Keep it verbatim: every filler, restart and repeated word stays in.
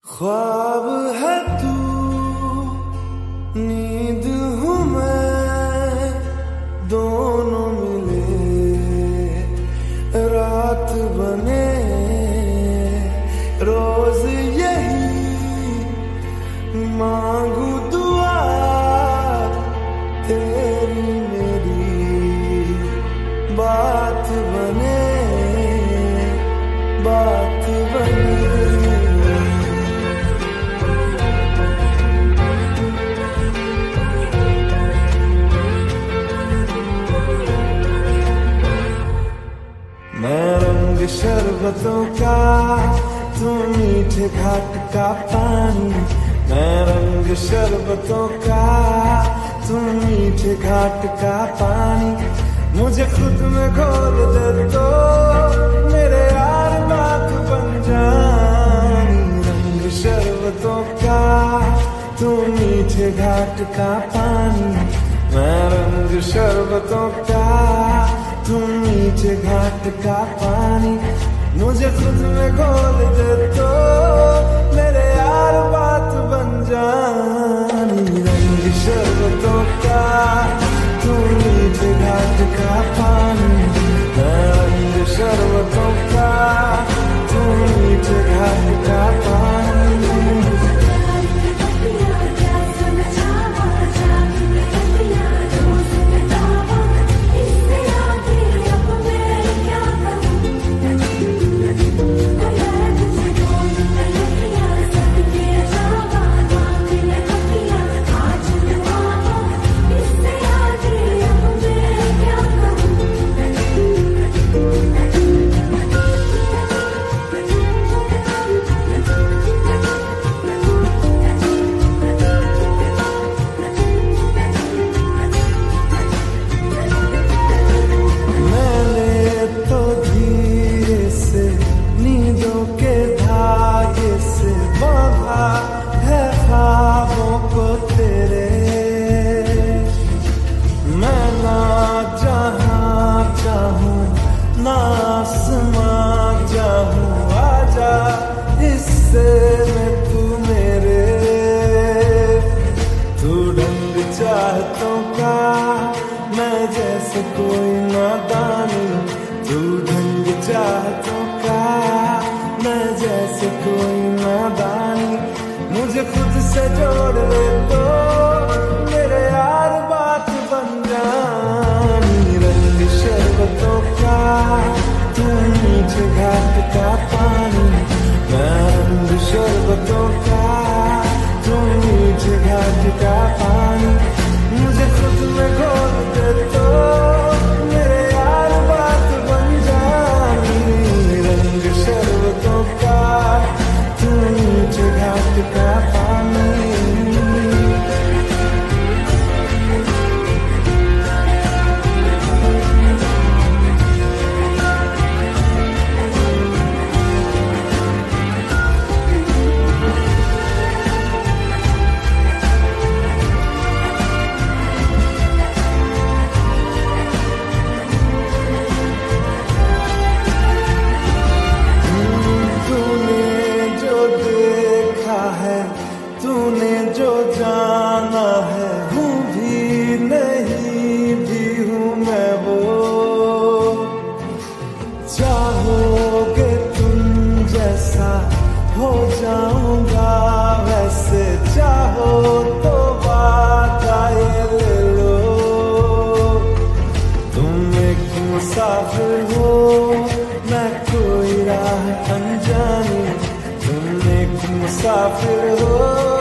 ख्वाब है तू, नींद हूँ मैं, दोनों मिले रात बने, रोज यही मांगू दुआ, तेरी मेरी बात बने, बात बने। मैं रंग शरबतों का, तू मीठे घाट का पानी। मैं रंग शरबतों का, तू मीठे घाट का पानी। मुझे खुद में घोल दे तो मेरे यार बात बन जानी। रंग शरबतों का, तू मीठे घाट का पानी। मैं रंग शरबतों का, तू मीठे घाट का पानी। मुझे खुद में घोल दे तो मेरे यार बात बन जानी। रंग शरबतों का, तू मीठे घाट का पानी। मैं रंग शरबतों का, तू मीठे घाट का पानी। चाहतों का मैं जैसे कोई नादानी। तू ढंग चाहतों का मैं जैसे कोई नादानी। मुझे खुद से जोड़ ले तो मेरे यार बात बन जानी। रंग शरबतों का, तू मीठे घाट का पानी। मैं रंग शरबतों का, तू मीठे घाट का पानी। मुझे खुद में घोल दे तो मेरे यार बात बन जानी। रंग शरबतों का, तू मीठे घाट का पानी। तूने जो जाना है, हूँ भी नहीं भी हूँ मैं वो। चाहोगे तुम जैसा हो जाऊंगा वैसे। चाहो तो वादा ये ले लो। तुम एक मुसाफिर हो, मैं कोई राह अनजानी। तुम एक मुसाफिर हो,